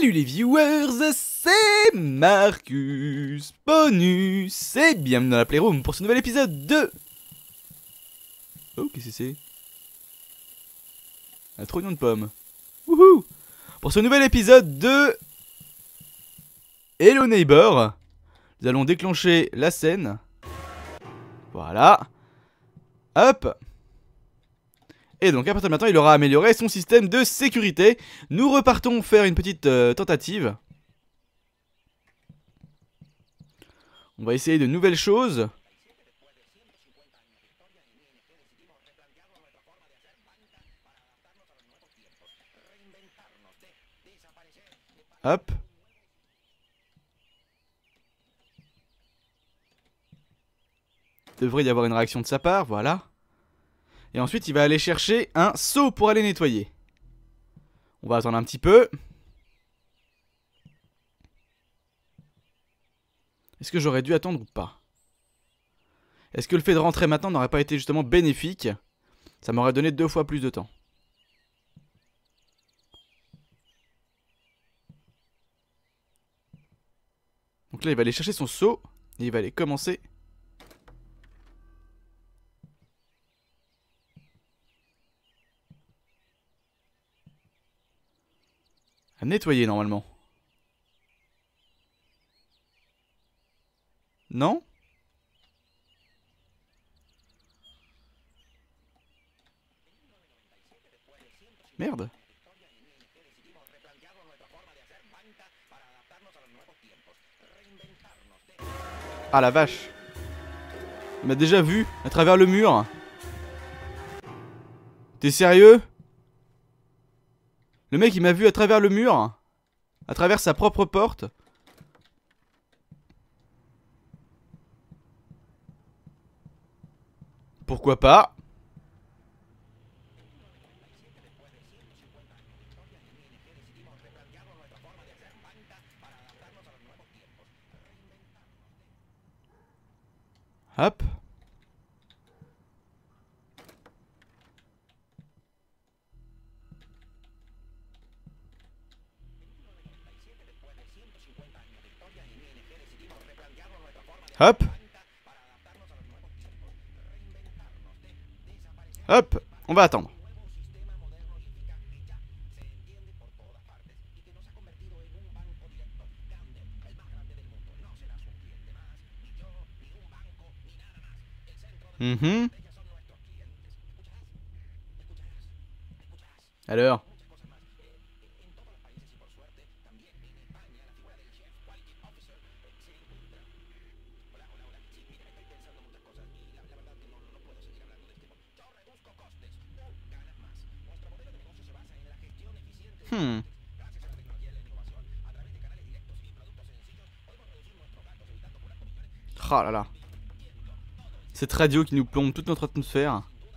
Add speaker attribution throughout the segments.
Speaker 1: Salut les viewers, c'est Marcus Bonus et bienvenue dans la Playroom pour ce nouvel épisode de... Oh, qu'est-ce que c'est? Un trognon de pomme. Wouhou! Pour ce nouvel épisode de... Hello Neighbor, nous allons déclencher la scène. Voilà. Hop. Et donc à partir de maintenant il aura amélioré son système de sécurité. Nous repartons faire une petite tentative. On va essayer de nouvelles choses. Hop. Devrait y avoir une réaction de sa part, voilà. Et ensuite il va aller chercher un seau pour aller nettoyer. On va attendre un petit peu. Est-ce que j'aurais dû attendre ou pas? Est-ce que le fait de rentrer maintenant n'aurait pas été justement bénéfique? Ça m'aurait donné 2 fois plus de temps. Donc là il va aller chercher son seau. Et il va aller commencer à nettoyer normalement. Non? Merde. Ah la vache. Il m'a déjà vu à travers le mur. T'es sérieux? Le mec il m'a vu à travers le mur. À travers sa propre porte. Pourquoi pas? Hop. Hop. Hop. On va attendre. Alors. Oh là là. Cette radio qui nous plombe toute notre atmosphère.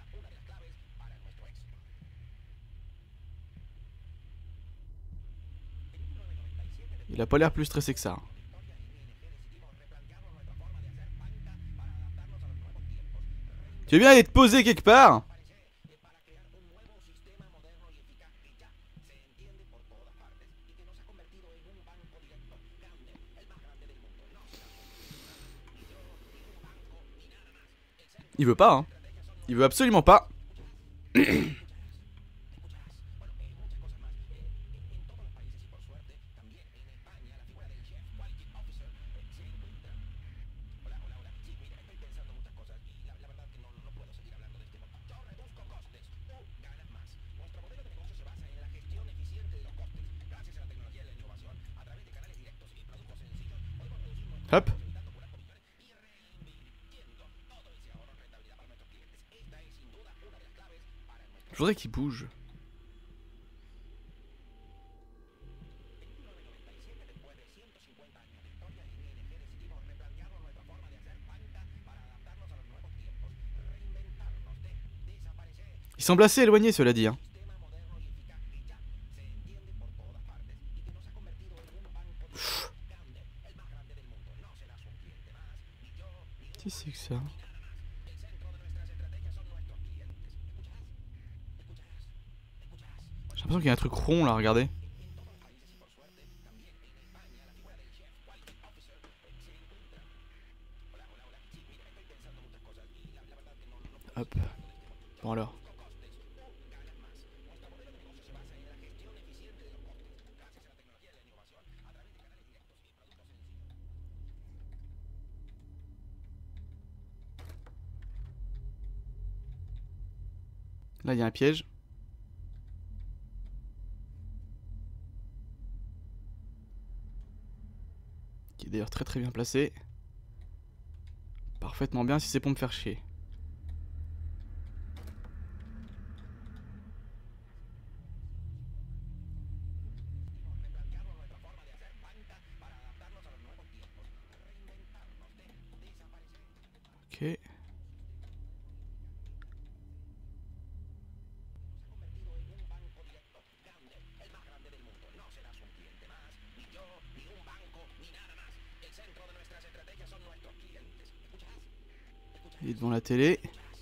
Speaker 1: Il a pas l'air plus stressé que ça. Tu veux bien aller te poser quelque part? Il veut pas, hein. Il veut absolument pas. Hop. Je voudrais qu'il bouge. Il semble assez éloigné, cela dit, hein. Qu'est-ce que c'est que ça? J'ai l'impression qu'il y a un truc rond là, regardez. Hop. Bon alors. Là, il y a un piège. Qui est d'ailleurs très très bien placé. Parfaitement bien si c'est pour me faire chier. Ok. Il est devant la télé.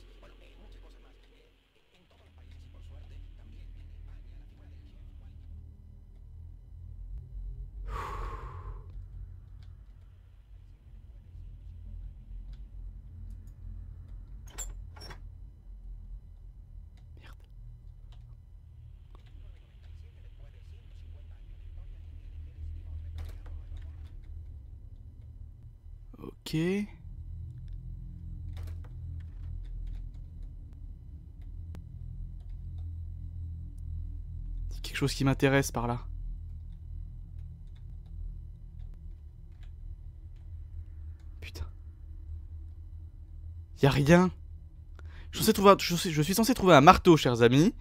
Speaker 1: Ok. C'est quelque chose qui m'intéresse par là. Putain. Y a rien. Je suis censé trouver un marteau, chers amis.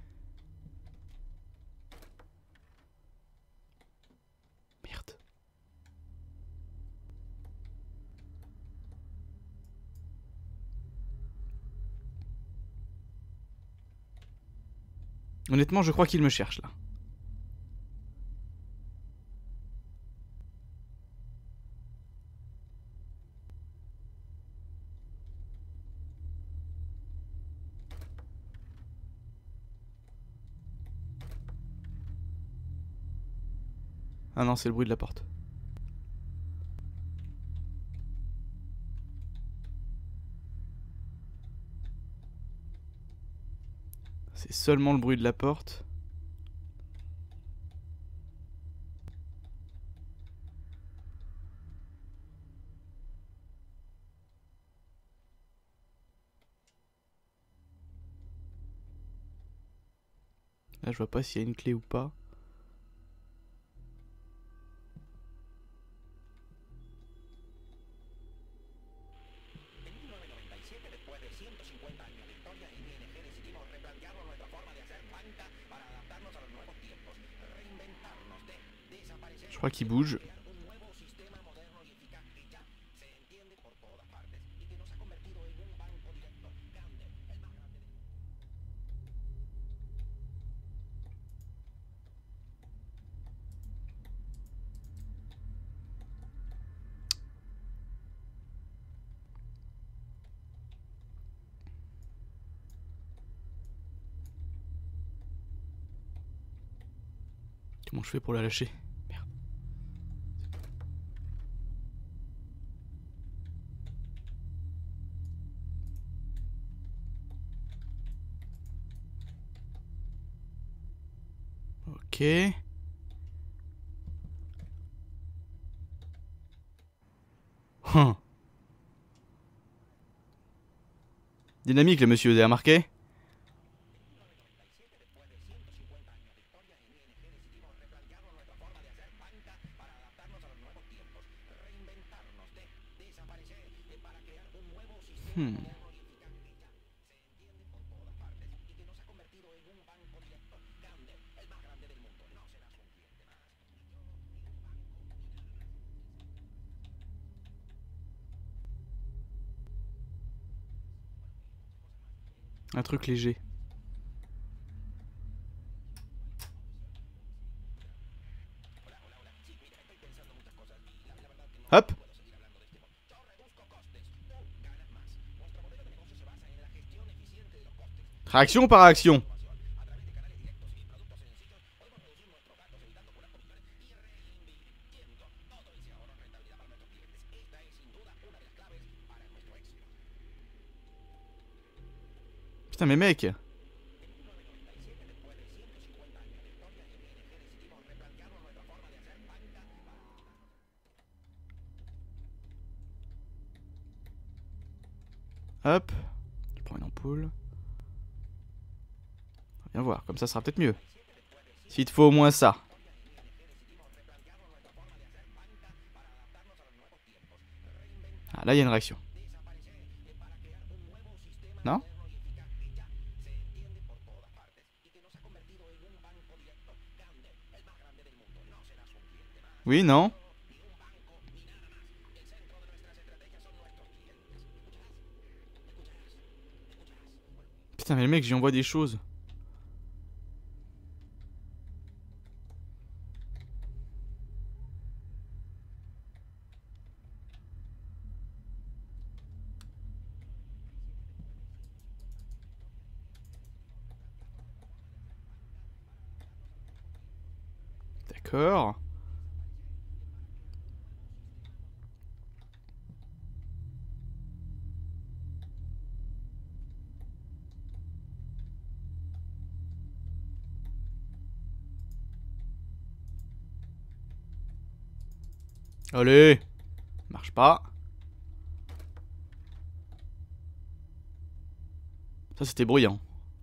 Speaker 1: Merde. Honnêtement, je crois qu'il me cherche là. Ah non, c'est le bruit de la porte. C'est seulement le bruit de la porte. Là, je vois pas s'il y a une clé ou pas. Je crois qu'il bouge. Comment je fais pour la lâcher? Merde. Ok. Hum. Dynamique, le monsieur, vous avez remarqué? Hmm. Un truc léger. Hop. Réaction par réaction. Putain mais mec. Hop. Je prends une ampoule. Viens voir, comme ça sera peut-être mieux. S'il te faut au moins ça. Ah là il y a une réaction. Non? Oui, non? Putain mais le mec j'y envoie des choses. D'accord. Allez. Marche pas. Ça c'était bruyant.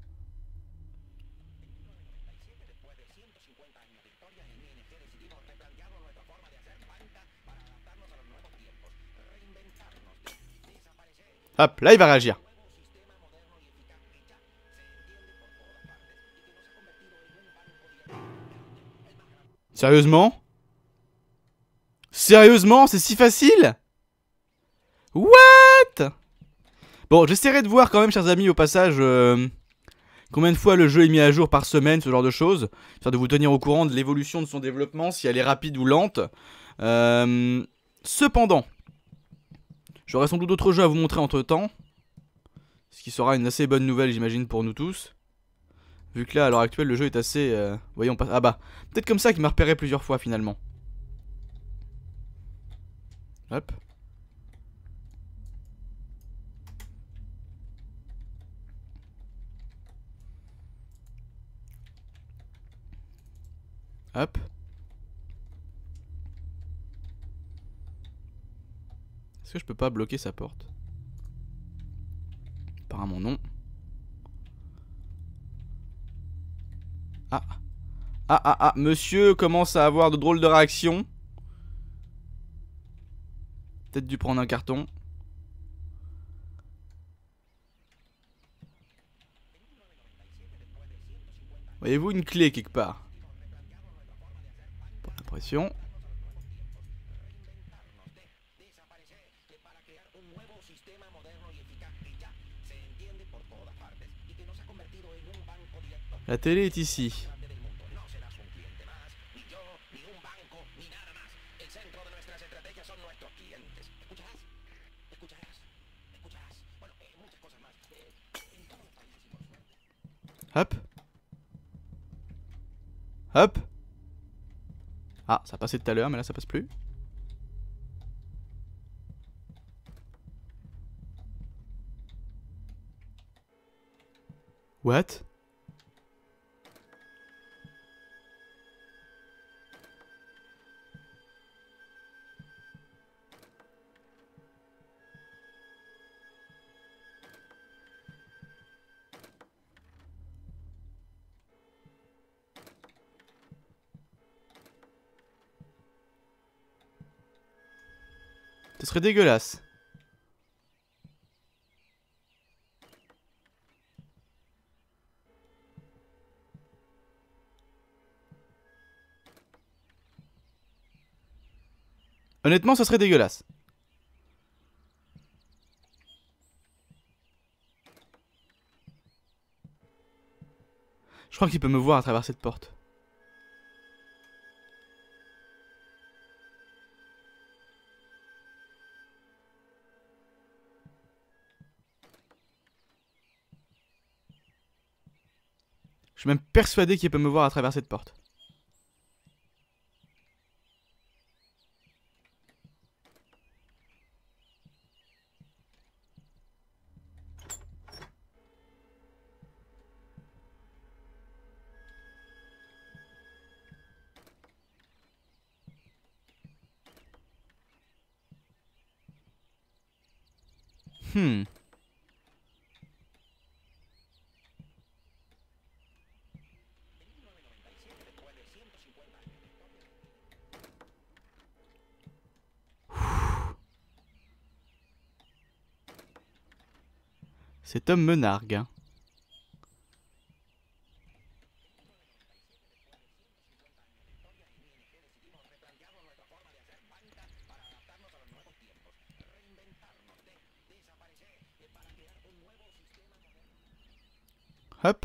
Speaker 1: Hop, là il va réagir. Sérieusement? Sérieusement, c'est si facile? What? Bon, j'essaierai de voir quand même, chers amis, au passage, combien de fois le jeu est mis à jour par semaine, ce genre de choses. Histoire de vous tenir au courant de l'évolution de son développement, si elle est rapide ou lente. Cependant, j'aurai sans doute d'autres jeux à vous montrer entre temps. Ce qui sera une assez bonne nouvelle, j'imagine, pour nous tous. Vu que là, à l'heure actuelle, le jeu est assez... voyons, ah bah, peut-être comme ça qu'il m'a repéré plusieurs fois, finalement. Hop. Hop. Est-ce que je peux pas bloquer sa porte? Apparemment non. Ah. Monsieur commence à avoir de drôles de réactions. Peut-être dû prendre un carton. Voyez-vous une clé quelque part? Pas l'impression. La télé est ici. Hop. Hop. Ah, ça passait tout à l'heure, mais là ça passe plus. What? Ce serait dégueulasse. Honnêtement, ce serait dégueulasse. Je crois qu'il peut me voir à travers cette porte. Je suis même persuadé qu'il peut me voir à travers cette porte. Hmm. Cet homme me nargue. Hein. Hop.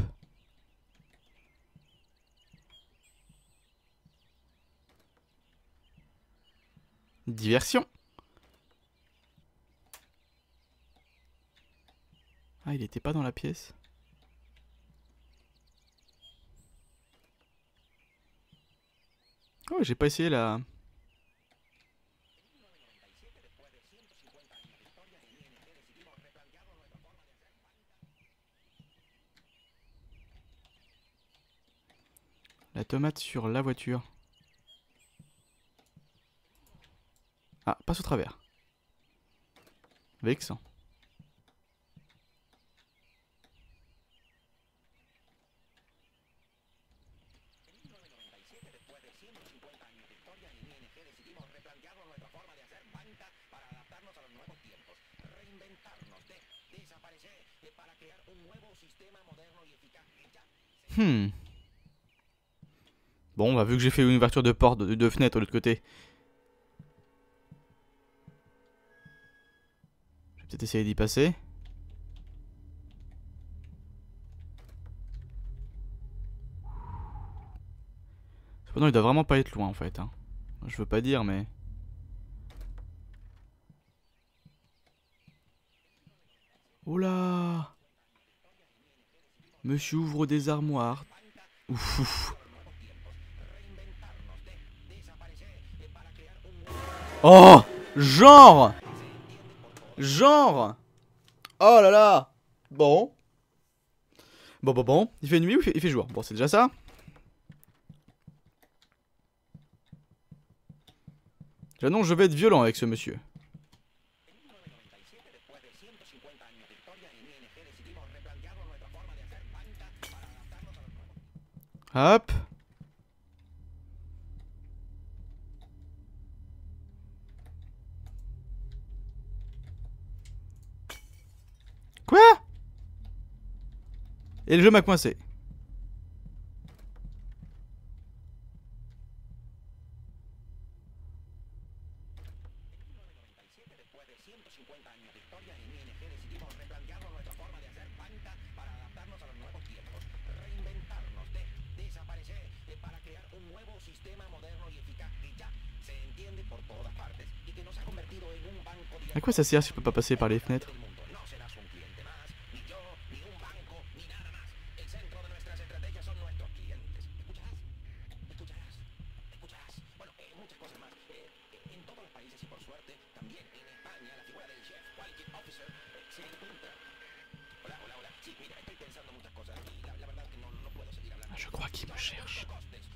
Speaker 1: Diversion. Ah, il était pas dans la pièce. Oh, j'ai pas essayé la... La tomate sur la voiture. Ah, passe au travers. Vexant. Hmm. Bon, bah vu que j'ai fait une ouverture de porte, de fenêtre de l'autre côté. Je vais peut-être essayer d'y passer. Cependant, il doit vraiment pas être loin en fait. Hein. Je veux pas dire, mais... Oula! Monsieur ouvre des armoires. Ouf, ouf. Oh! Genre! Genre! Oh là là! Bon. Bon. Il fait nuit ou il fait jour? Bon, c'est déjà ça. J'annonce, je vais être violent avec ce monsieur. Hop. Quoi? Et le jeu m'a coincé. À quoi ça sert si je peux pas passer par les fenêtres? Je crois qu'il me cherche.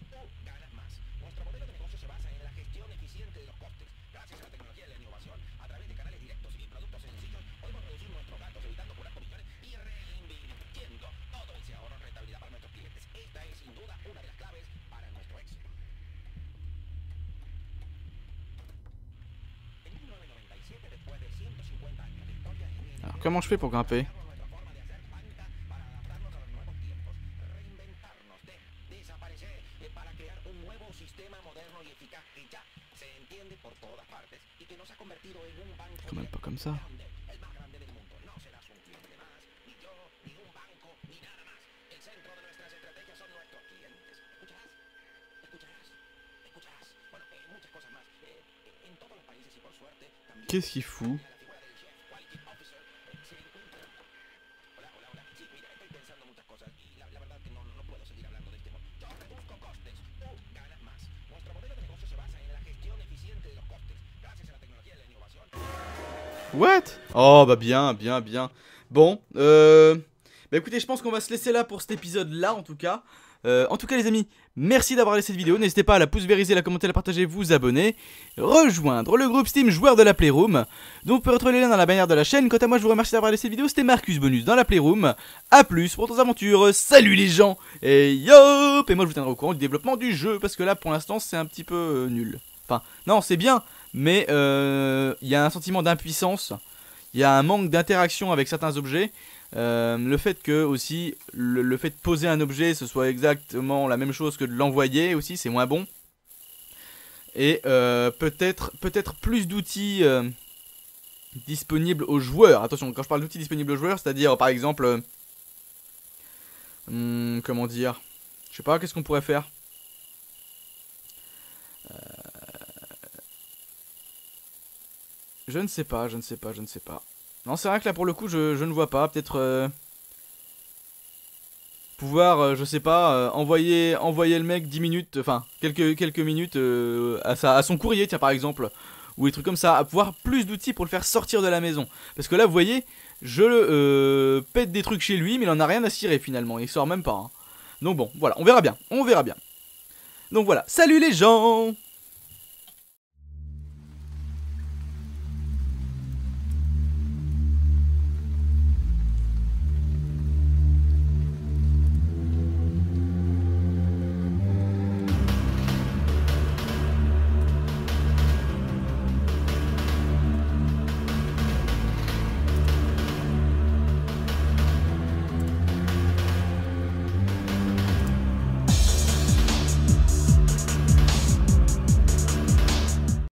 Speaker 1: Alors, comment je fais pour grimper? Quand même pas comme ça. Qu'est-ce qu'il fout? What? Oh bah bien. Bon, Bah écoutez, je pense qu'on va se laisser là pour cet épisode là en tout cas. Les amis, merci d'avoir laissé cette vidéo. N'hésitez pas à la pouce vériser, la commenter, la partager, vous abonner. Rejoindre le groupe Steam joueur de la Playroom. Donc vous pouvez retrouver les liens dans la bannière de la chaîne. Quant à moi, je vous remercie d'avoir laissé cette vidéo. C'était Marcus Bonus dans la Playroom. A plus pour d'autres aventures. Salut les gens. Et yop. Et moi je vous tiendrai au courant du développement du jeu. Parce que là pour l'instant c'est un petit peu nul. Enfin non c'est bien. Mais il y a un sentiment d'impuissance. Il y a un manque d'interaction avec certains objets. Le fait que aussi le fait de poser un objet ce soit exactement la même chose que de l'envoyer aussi, c'est moins bon. Et peut-être plus d'outils disponibles aux joueurs. Attention, quand je parle d'outils disponibles aux joueurs, c'est-à-dire par exemple comment dire, je sais pas, qu'est-ce qu'on pourrait faire. Je ne sais pas. Non, c'est vrai que là pour le coup je ne vois pas. Peut-être pouvoir, je sais pas, envoyer le mec 10 minutes, enfin quelques minutes à son courrier, tiens par exemple. Ou des trucs comme ça, à pouvoir plus d'outils pour le faire sortir de la maison. Parce que là vous voyez, je pète des trucs chez lui mais il en a rien à cirer finalement, il sort même pas. Hein. Donc bon, voilà, on verra bien. Donc voilà, salut les gens!